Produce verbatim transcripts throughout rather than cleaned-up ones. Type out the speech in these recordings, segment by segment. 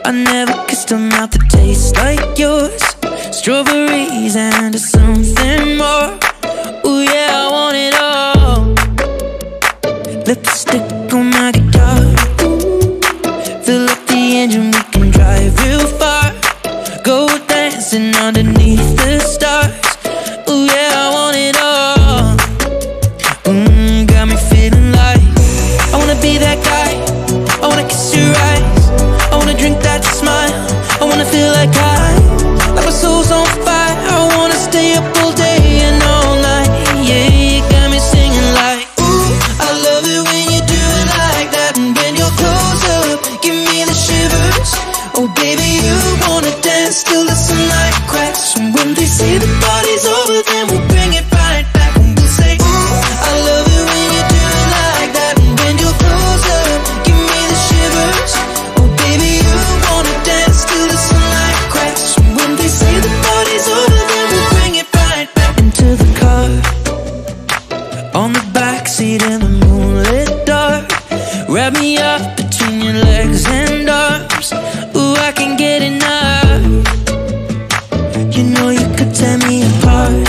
I never kissed a mouth that tastes like yours. Strawberries and something more. Ooh yeah, I want it all. Lipstick on my guitar. Fill up the engine, we can drive real far. Go dancing underneath the stars. Ooh yeah, I want it all. Mmm, got me feeling like I wanna be that guy. I wanna kiss your eyes. I wanna drink that smile. I wanna feel like I, like my soul's on fire. I wanna stay up all day and all night. Yeah, you got me singing like, ooh, I love it when you do it like that. And when you're close up, give me the shivers. Oh baby, you wanna dance till the sunlight cracks. And when they say the party's over, then we'll bring it right back. And we'll say, ooh, I love it when you do it like that. And when you're close up, give me the shivers. Oh baby, you wanna dance till the sunlight cracks. And when they say the party's over, then we'll bring it right back. Into the car, on the backseat in the moonlit dark. Wrap me up between your legs and arms. Ooh, I can get enough. You know you could tear me apart,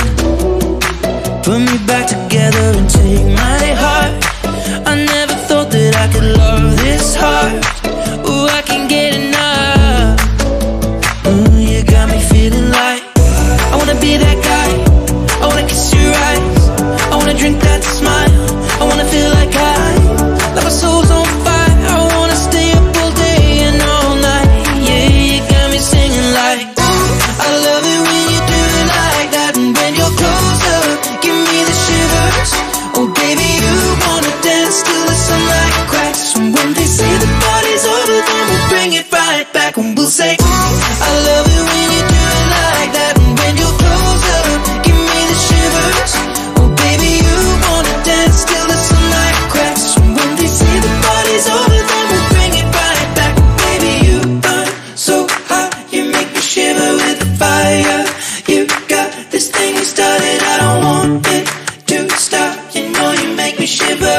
put me back together and take my heart. I never thought that I could love this hard. Ooh, I can get enough. Ooh, you got me feeling like I wanna be that guy. I wanna kiss your eyes. I wanna drink that smile. I wanna feel like I, like my soul's on fire. I wanna stay up all day and all night. Yeah, you got me singing like, ooh, I love it when you do it like that. And when you're close up, give me the shivers. Oh baby, you wanna dance till the sunlight cracks. And when they say the party's over, then we'll bring it right back. And we'll say, ooh, I love it when you do it like that. And when you're close up, give me the shivers. Oh baby, you wanna dance till the sunlight cracks. And when they say the party's over, then we'll bring it right back. Baby, you burn so hot, you make me shiver with the fire. You got this thing you started, I don't want it to stop. You know you make me shiver.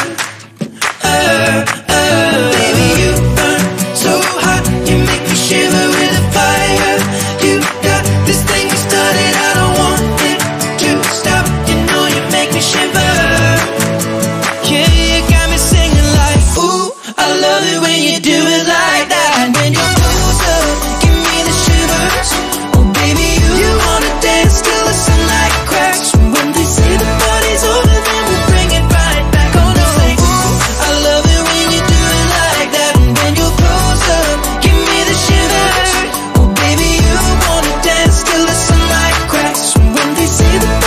Uh, uh, baby, you burn so hot, you make me shiver with the fire. You got this thing you started, I don't want it to stop. You know you make me shiver. Yeah, you got me singing like, ooh, I love it when you do it like that. And when you're close up, give me the shivers. Oh baby, you, you wanna dance till the sunlight cracks. And when they say the party's over, then we'll bring it right back. Oh no, say, ooh, I love it when you do it like that. And when you're close up, give me the shivers. Oh baby, you wanna dance till the sunlight cracks. And when they say the